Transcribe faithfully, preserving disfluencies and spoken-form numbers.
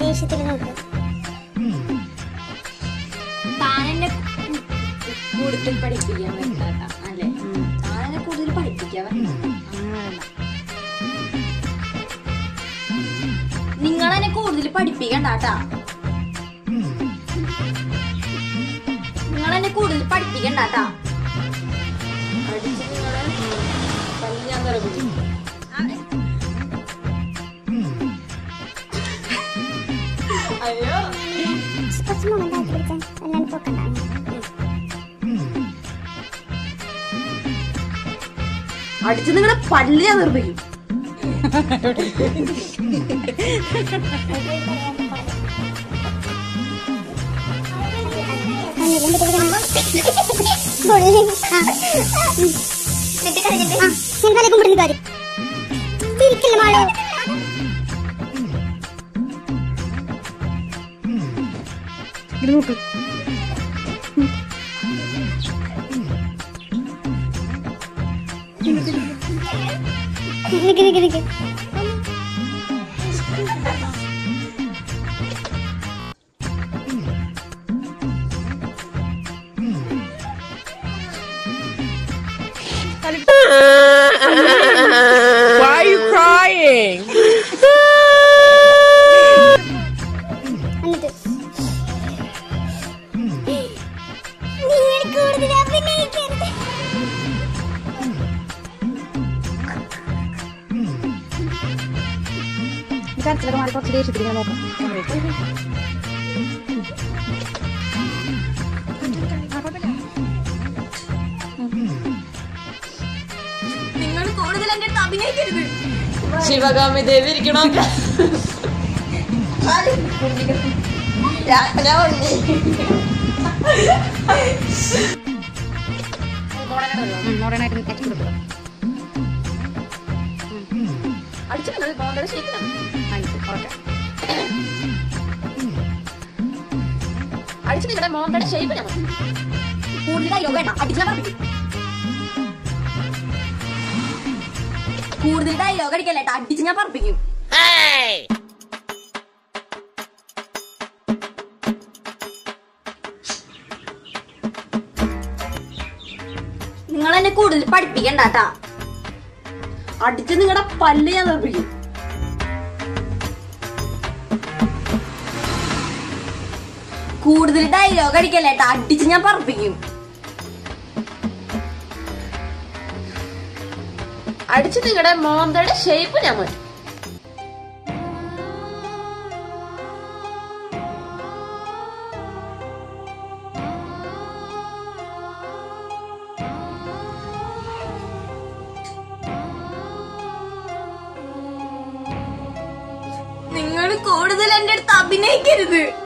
ദേഷ്യത്തിൽ നോക്ക്. താനെന്നെ കൂടുതൽ പഠിപ്പിക്കാൻ പറ്റാത്ത അല്ലേ? താനെന്നെ കൂടുതൽ പഠിപ്പിക്കാൻ നിങ്ങളെന്നെ കൂടുതൽ പഠിപ്പിക്കണ്ടാട്ടാ. നിങ്ങളെന്നെ കൂടുതൽ പഠിപ്പിക്കണ്ടാട്ടാ. അടിച്ച് നിങ്ങളെ ഞാൻ തുറപ്പിച്ചു. അയ്യോ കുറച്ച് മൊമെന്റ് ആക്കി പിടിച്ചാൽ അല്ലാണ്ട് പോക്കണ്ട. അടിച്ച് നിങ്ങളെ പല്ല് ഞാൻ നിർമ്മിക്കും. നോക്ക് നിക്ക് നിക്ക് നിക്ക്. Why are you crying? എന്നിട്ട് നിങ്ങൾ കൂടുതൽ അഭിനയിക്കരുത്. കരച്ചിലൊക്കെ മാറി കുറച്ച് ദേഷ്യത്തിൽ ഇങ്ങനെ നോക്കാം. നിങ്ങൾ കൂടുതൽ എന്റെ അടുത്ത് അഭിനയിക്കരുത്. ശിവകാമി ദേവി ഇരിക്കണോ? മോഡേണായിട്ട് എച്ച് കൊടുക്കുക. അടിച്ചു നിങ്ങൾ മോന്തയുടെ ഷേപ്പിലാണ്. അടിച്ചു നിങ്ങളുടെ മോന്തയുടെ ഷേപ്പ് ഞാൻ കൂടുതലായി വേണ്ട. അടിച്ചു ഞാൻ പറഞ്ഞു കൂടുതൽ ഡയലോഗ് അടിക്കല്ലേട്ടാ. അടിച്ച് ഞാൻ പറപ്പിക്കും. നിങ്ങൾ എന്നെ കൂടുതൽ പഠിപ്പിക്കണ്ടാട്ടാ. അടിച്ച് നിങ്ങളുടെ പല്ല് ഞാൻ നിർമ്മിക്കും. കൂടുതൽ ഡയലോഗ് അടിക്കല്ലേട്ടാ. അടിച്ച് ഞാൻ പറപ്പിക്കും. അടിച്ച് നിങ്ങളുടെ മോന്തയുടെ ഷേപ്പ് ഞാൻ മാറ്റും. നിങ്ങൾ കൂടുതൽ എന്റെ അടുത്ത് അഭിനയിക്കരുത്.